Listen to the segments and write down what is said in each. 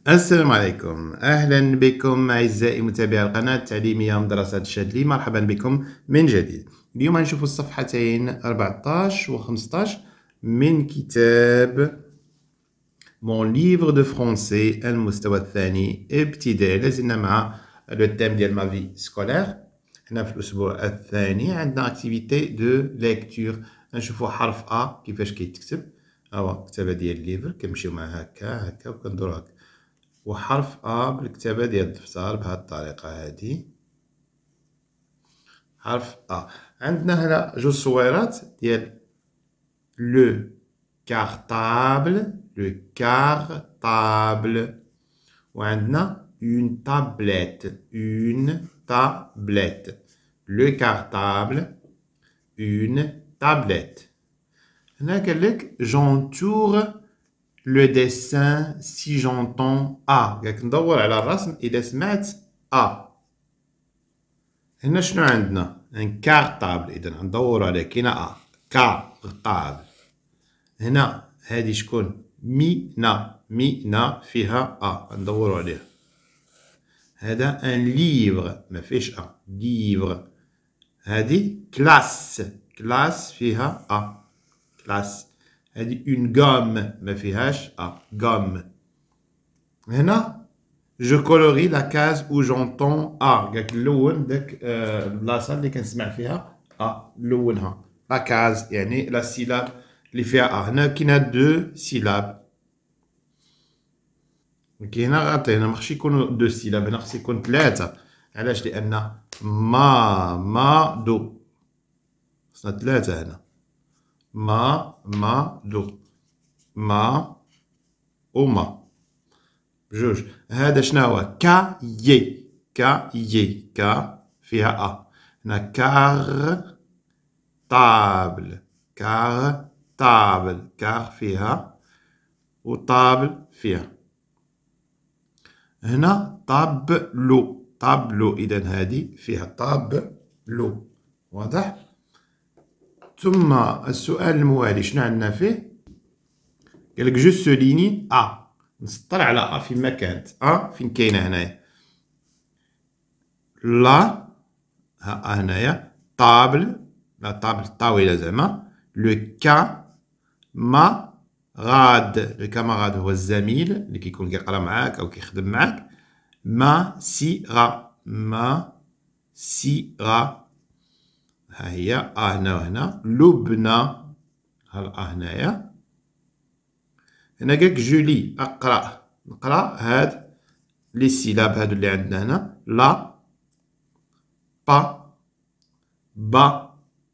السلام عليكم، أهلا بكم أعزائي متابعي القناة التعليمية مدرسة الشادلي. مرحبا بكم من جديد. اليوم نشوف الصفحتين 14 و 15 من كتاب مون ليفر دو فرونسي المستوى الثاني ابتدائي. لازلنا مع لو تيم ديال ما في سكولير. حنا في الأسبوع الثاني عندنا اكتيفيتي دو ليكتور. نشوفو حرف أ كيفاش كيتكتب. هاهو الكتابة ديال الليفر كنمشيو مع هكا وكندورو هكا، وحرف أ بالكتابة ديال الدفتر بهاد الطريقة هادي. حرف أ. عندنا هنا جوج صويرات ديال لو كارطابل، وعندنا اون تابليت، لو كارطابل، اون تابليت. هنا قالك جونتور لو ديسان سي جونطون أ. قالك ندور على الرسم إذا سمعت أ. هنا شنو عندنا؟ ان كارطابل، إذا ندورو عليه كاينة أ. كارطابل. هنا هادي شكون؟ مينا فيها أ، ندورو عليها. هذا ان ليفر ما فيهش أ، ليفر. هادي كلاس فيها أ، كلاس. هادي اون غوم ما فيهاش أ، غوم. هنا جو كولوري لا كاز او جونطون أ. قالك نلون داك البلاصة اللي كنسمع فيها أ، نلونها. لا كاز يعني لا سيلاب اللي فيها أ. هنا كاينة دو سيلاب. هنا غلط، هنا مخصش يكونو دو سيلاب، هنا خص يكون ثلاثة. علاش؟ لأن دو خصنا ثلاثة هنا. دو ما وما بجوج. هذا شنو هو؟ كايي. كا فيها أ. هنا كارطابل، كار فيها و طابل فيها. هنا طابلو، إذا هذه فيها طابلو. واضح؟ ثم السؤال الموالي شنو عندنا فيه؟ قالك جو سوليني أ. نسطر على أ فين ما كانت. أ فين كاينة هنايا؟ لا ها هنايا طابل، لا طابل الطاولة زعما. لو كاماراد، لو كاماراد هو الزميل اللي كيكون كيقرا معاك أو كيخدم معاك. سيرا ها هي هنا وهنا. لبنى ها هنايا. هنا قالك جولي أقرأ، نقرا هاد لي سيلاب هادو اللي عندنا هنا. لا با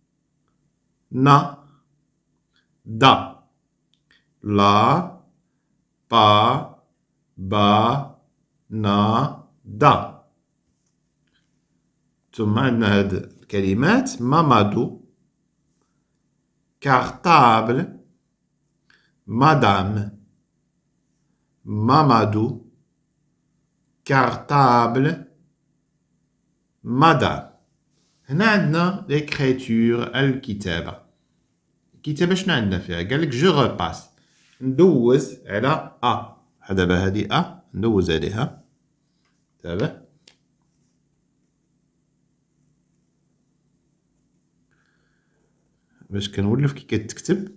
نا دا. لا با نا دا. ثم عندنا هاد الكلمات مامادو، كارطابل، مدام. مامادو، كارطابل، مدام. هنا عندنا ليكريتور، الكتابة. الكتابة شنو عندنا فيها؟ قالك جو ريباس، ندوز على أ. دابا هادي أ ندوز عليها دابا. باش كنولف كي كتكتب.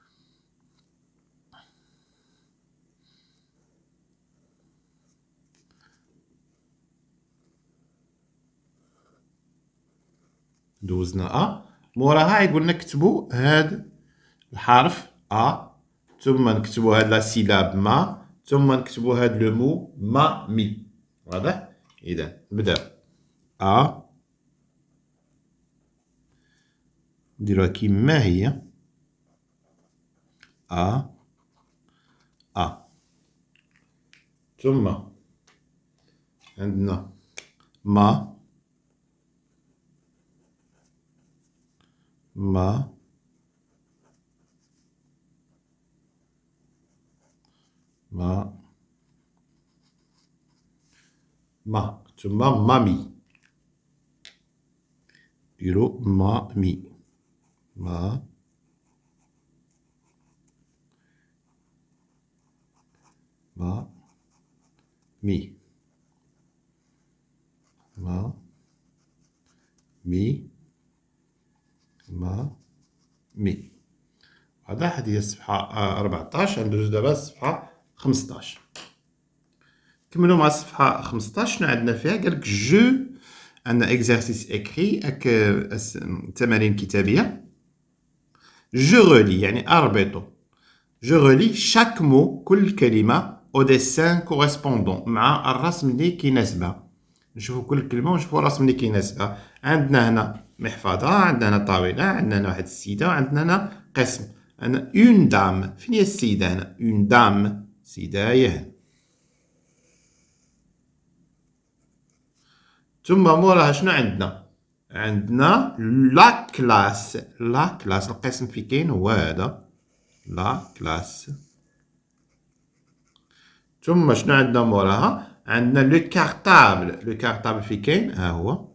دوزنا أ، موراها يقولنا كتبو هاد الحرف أ، ثم نكتبو هاد لا سيلاب ما، ثم نكتبو هاد لو مو مي. واضح؟ إذا نبداو أ، نديروها كيما هي أ، ثم عندنا ما ثم مامي. نديرو مامي. مي ما مي ما مي. واضح؟ هذه هي الصفحة 14. ندوزو دابا الصفحة 15. نكملو مع الصفحة 15. شنو عندنا فيها؟ قالك جو، عندنا اكزارسيس اكري، تمارين كتابية. جو ريلي يعني أربطو. جو ريلي شاك مو، كل كلمة، أو ديسان كوريسبوندون، مع الرسم اللي كيناسبها. نشوفو كل كلمة ونشوفو الرسم اللي كيناسبها. عندنا هنا محفظة، عندنا هنا طاولة، عندنا هنا واحد السيدة، وعندنا هنا قسم. عندنا اون دام. فين هي السيدة هنا؟ اون دام، سيدة هي هنا. ثم موراها شنو عندنا؟ عندنا لا كلاس. لا كلاس القسم في كاين هو هذا، لا كلاس. ثم شنو عندنا موراها؟ عندنا لو كارطابل. لو كارطابل في كاين، ها هو،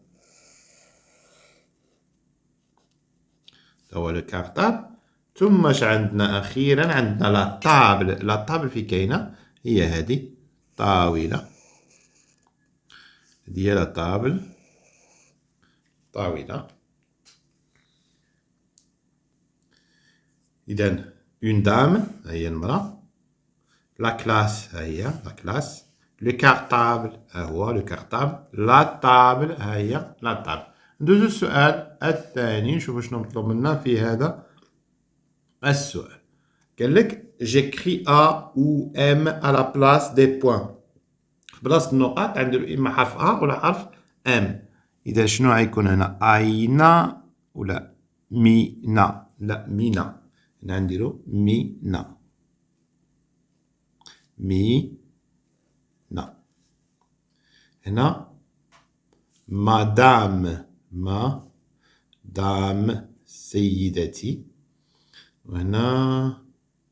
هو لو كارطابل. ثم اش عندنا اخيرا؟ عندنا لا طابل. لا طابل في كاينه، هي هذه طاوله، هذه هي لا طابل، طاوله. اذا اون دام، ها هي المراه. لا كلاس، ها هي لا كلاس. لو كارطابل، ها هو لو كارطابل. لا طابل، ها هي لا طابل. ندوزو السؤال الثاني، نشوفو شنو مطلوب منا في هذا السؤال. قال لك جيكري ا او ام على لا بلاس دي بوان. في بلاصة النقاط عندنا اما حرف ا ولا حرف ام. اذا شنو غيكون هنا؟ اينا ولا مينا؟ لا مينا. هنا نديرو مينا. مينا. هنا مدام. مدام سيدتي. وهنا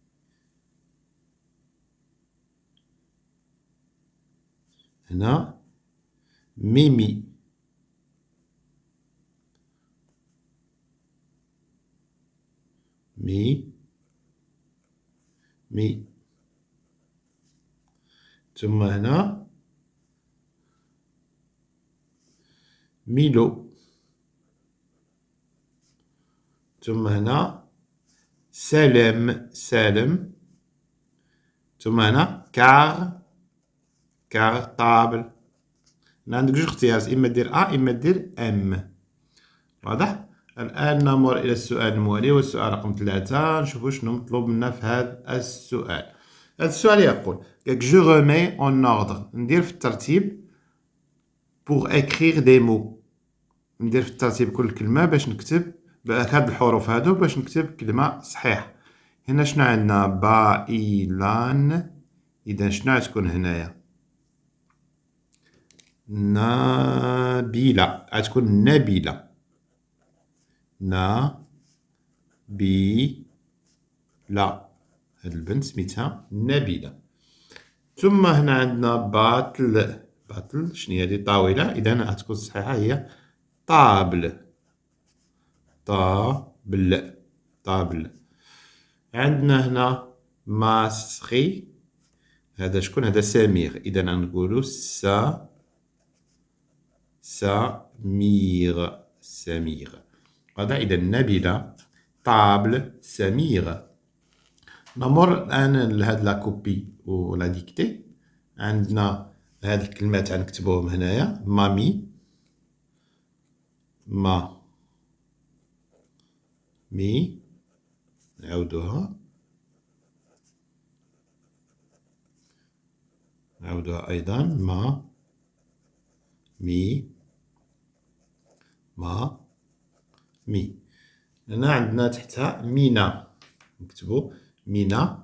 ميمي. مي. ثم هنا ميلو. ثم هنا سالم. ثم هنا كارطابل. هنا عندك جوج اختيارات، اما دير ا اما دير ام. واضح؟ الان نمر الى السؤال الموالي، والسؤال رقم 3. نشوفو شنو مطلوب منا في هذا السؤال. هذا السؤال يقول قالك جو ريمي اون اوردر، ندير في الترتيب بوغ اكريغ دي مو. ندير في الترتيب كل كلمة باش نكتب بهاد الحروف هادو باش نكتب كلمة صحيحة. هنا شنو عندنا؟ بايلان. إذا شنو غتكون هنايا؟ نبيلة. غتكون نبيلة. لا، هاد البنت سميتها نبيلة. ثم هنا عندنا باطل. شنو هادي؟ طاولة. إذا غتكون صحيحة هي طابل. طابل. عندنا هنا ماسخي. هذا شكون؟ هذا سمير. إذا غنقولو سمير. هذا إذا نبيلة، طابل، سمير. نمر الآن لهاد لا كوبي ولا ديكتي. عندنا هاد الكلمات غنكتبوهم هنايا. مامي، مي. نعاودوها أيضا. مي. هنا عندنا تحتها مينا. نكتبو مينا.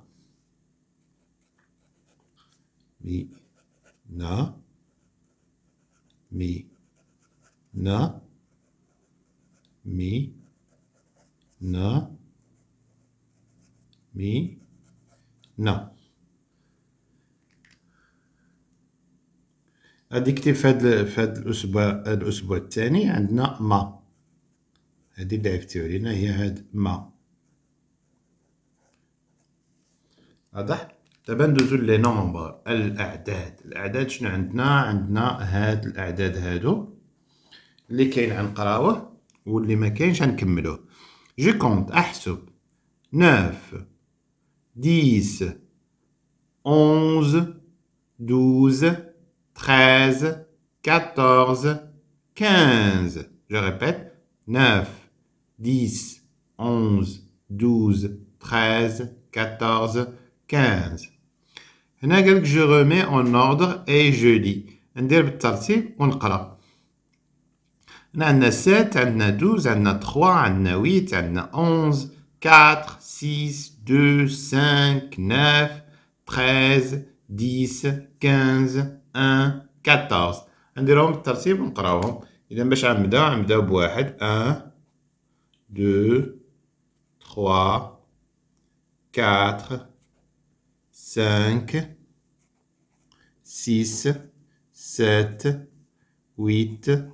هاديك في هاد الأسبوع الثاني عندنا ما. هادي اللي عرفتيو علينا هي هاد ما. واضح؟ دابا ندوزو لي نومبر، الأعداد شنو عندنا؟ عندنا هاد الأعداد هادو اللي كاين غنقراوه واللي ما كاينش غنكملوه. جو كونت أحسب 9 10 11 12 13 14 15. Je répète 9 10 11 12 13 14 15. هنا قالك جو remets en ordre et je lis. ندير بالترتيب ونقرا. هنا عندنا 7 عندنا 12 عندنا 3 عندنا 8 عندنا 11 4 6 2 5 9 13 10 15 1 14. نديرهم بالترتيب ونقراوهم. إذا باش غنبداو بواحد 1 2 3 4 5 6 7 8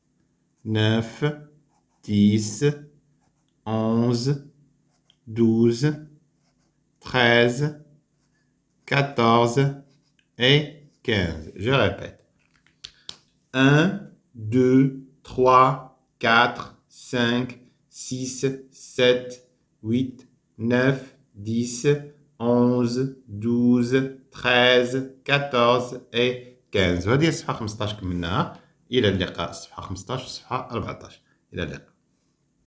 9 10 11 12 13 14 et 15. Je répète. 1, 2, 3, 4, 5, 6, 7, 8, 9, 10, 11, 12, 13, 14 et 15. وهذه الصفحة 15 كملناها. إلى اللقاء. الصفحة 15 والصفحة 14. إلى اللقاء.